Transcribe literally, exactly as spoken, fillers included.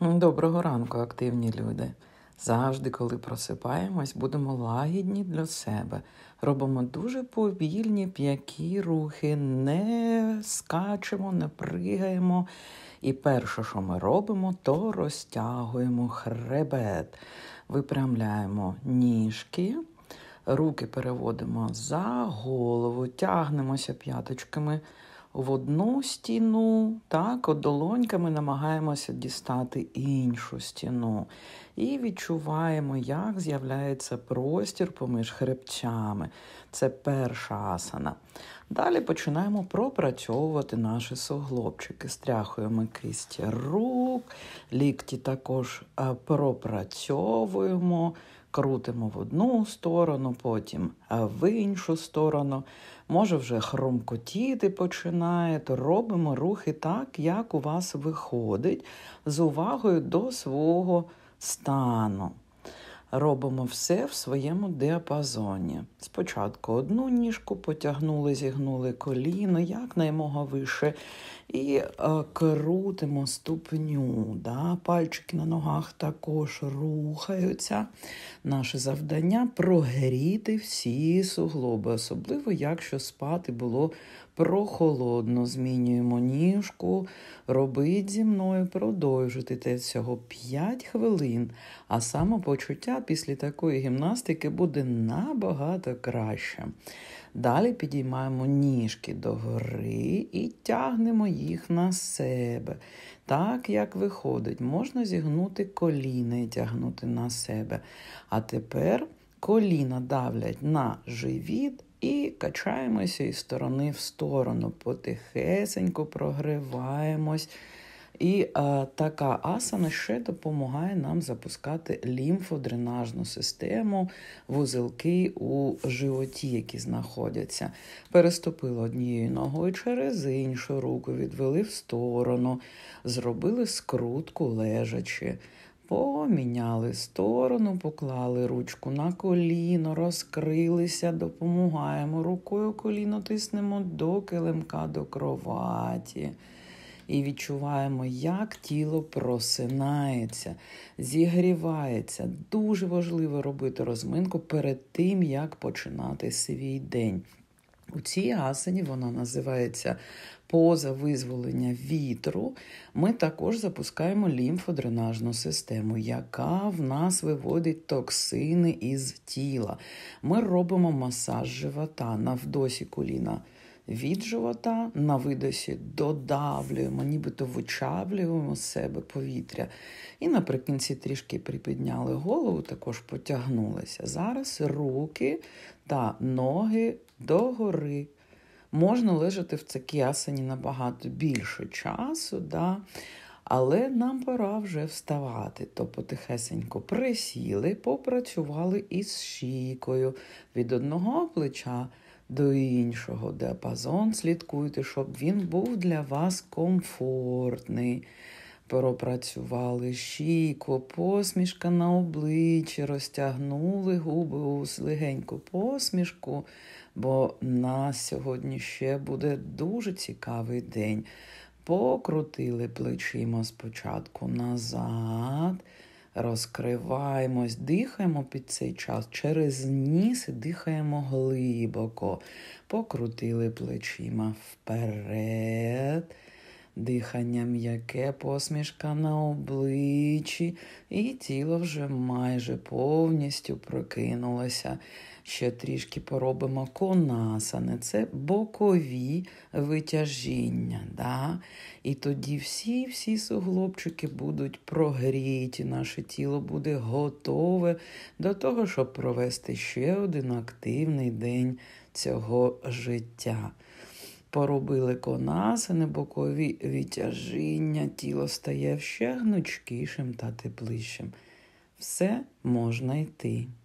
Доброго ранку, активні люди. Завжди, коли просипаємось, будемо лагідні для себе. Робимо дуже повільні, п'які рухи, не скачемо, не пригаємо. І перше, що ми робимо, то розтягуємо хребет. Випрямляємо ніжки, руки переводимо за голову, тягнемося п'яточками в одну стіну, так, от долоньками намагаємося дістати іншу стіну. І відчуваємо, як з'являється простір поміж хребцями. Це перша асана. Далі починаємо пропрацьовувати наші суглобчики. Стряхуємо кисті рук, лікті також пропрацьовуємо, крутимо в одну сторону, потім в іншу сторону. Може вже хрумкотіти починає, то робимо рухи так, як у вас виходить, з увагою до свого стану. Робимо все в своєму діапазоні. Спочатку одну ніжку потягнули, зігнули коліно, якнаймога вище, і е, крутимо ступню. Да? Пальчики на ногах також рухаються. Наше завдання – прогріти всі суглоби, особливо якщо спати було прохолодно. Змінюємо ніжку, робіть зі мною, продовжуйте це всього п'ять хвилин, а самопочуття після такої гімнастики буде набагато краще. Далі підіймаємо ніжки догори і тягнемо їх на себе. Так, як виходить. Можна зігнути коліна і тягнути на себе. А тепер коліна давлять на живіт і качаємося із сторони в сторону. Потихесенько прогріваємось. І а, така асана ще допомагає нам запускати лімфодренажну систему, вузелки у животі, які знаходяться. Переступили однією ногою через іншу руку, відвели в сторону, зробили скрутку лежачи. Поміняли сторону, поклали ручку на коліно, розкрилися, допомагаємо рукою коліно, тиснемо до килимка, до кроваті. І відчуваємо, як тіло просинається, зігрівається. Дуже важливо робити розминку перед тим, як починати свій день. У цій асані, вона називається поза визволення вітру, ми також запускаємо лімфодренажну систему, яка в нас виводить токсини із тіла. Ми робимо масаж живота на вдосі коліна від живота, на видосі додавлюємо, нібито вичавлюємо з себе повітря. І наприкінці трішки припідняли голову, також потягнулися. Зараз руки та ноги догори. Можна лежати в такій асані набагато більше часу, да? Але нам пора вже вставати. То потихесенько присіли, попрацювали із шийкою від одного плеча до іншого. Діапазон слідкуйте, щоб він був для вас комфортний. Пропрацювали шийку, посмішка на обличчі, розтягнули губи у легеньку посмішку, бо у нас сьогодні ще буде дуже цікавий день. Покрутили плечима спочатку назад, розкриваємось, дихаємо під цей час через ніс і дихаємо глибоко. Покрутили плечима вперед, дихання м'яке, посмішка на обличчі, і тіло вже майже повністю прокинулося. Ще трішки поробимо конасани, це бокові витяжіння. Да? І тоді всі-всі суглобчики будуть прогріті, наше тіло буде готове до того, щоб провести ще один активний день цього життя. Поробили конасани, бокові витяжіння, тіло стає ще гнучкішим та теплішим. Все, можна йти.